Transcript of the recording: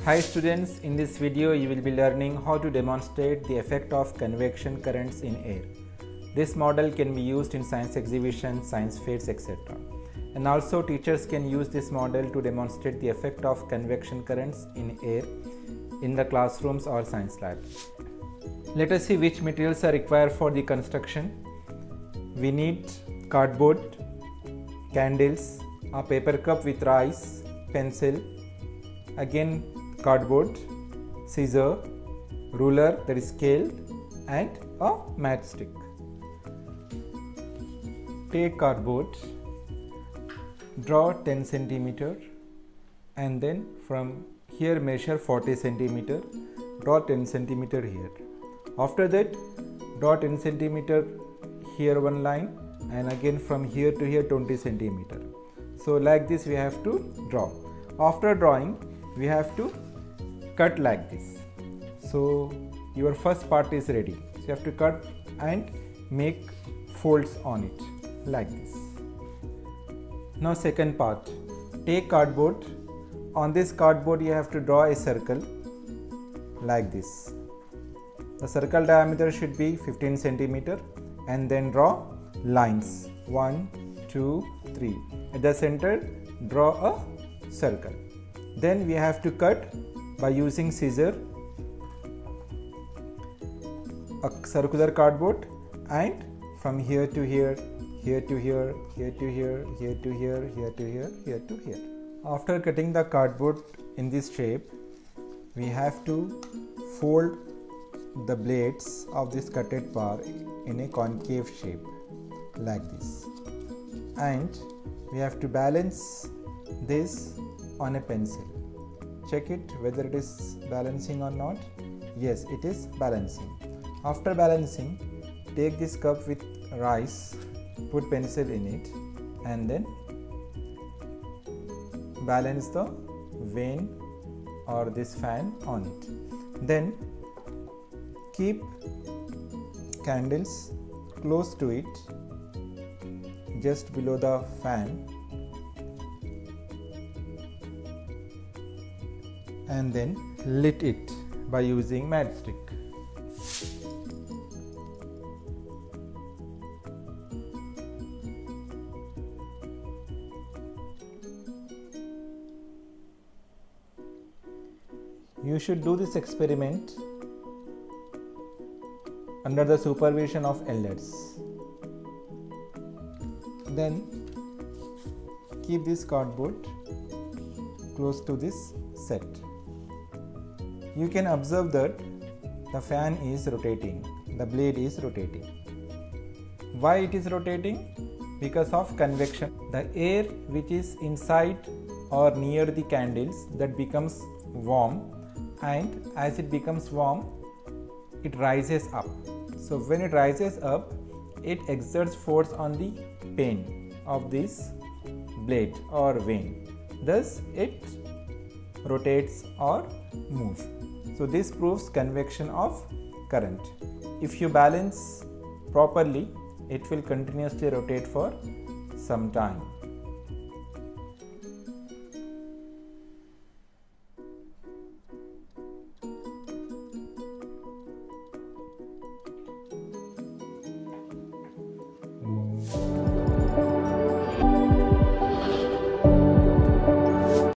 Hi students, in this video you will be learning how to demonstrate the effect of convection currents in air. This model can be used in science exhibitions, science fairs, etc. And also teachers can use this model to demonstrate the effect of convection currents in air in the classrooms or science labs. Let us see which materials are required for the construction. We need cardboard, candles, a paper cup with rice, pencil, again cardboard, scissor, ruler that is scale, and a matchstick. Take cardboard, draw 10 centimeter, and then from here measure 40 centimeter, draw 10 centimeter here. After that, draw 10 centimeter here one line, and again from here to here 20 centimeter. So like this we have to draw. After drawing, we have to cut like this. So your first part is ready. So you have to cut and make folds on it like this. Now second part, take cardboard. On this cardboard you have to draw a circle like this. The circle diameter should be 15 centimeter, and then draw lines 1, 2, 3. At the center draw a circle. Then we have to cut by using scissor a circular cardboard, and from here to here, here to here, here to here, here to here, here to here, here to here. After cutting the cardboard in this shape, we have to fold the blades of this cutted part in a concave shape like this, and we have to balance this on a pencil. Check it whether it is balancing or not. Yes, it is balancing. After balancing, take this cup with rice, put pencil in it, and then balance the vane or this fan on it. Then keep candles close to it, just below the fan, and then lit it by using matchstick. You should do this experiment under the supervision of elders. Then keep this cardboard close to this set. You can observe that the fan is rotating, the blade is rotating. Why it is rotating? Because of convection. The air which is inside or near the candles, that becomes warm, and as it becomes warm, it rises up. So when it rises up, it exerts force on the pane of this blade or vane. Thus it rotates or moves. So this proves convection of current. If you balance properly, it will continuously rotate for some time.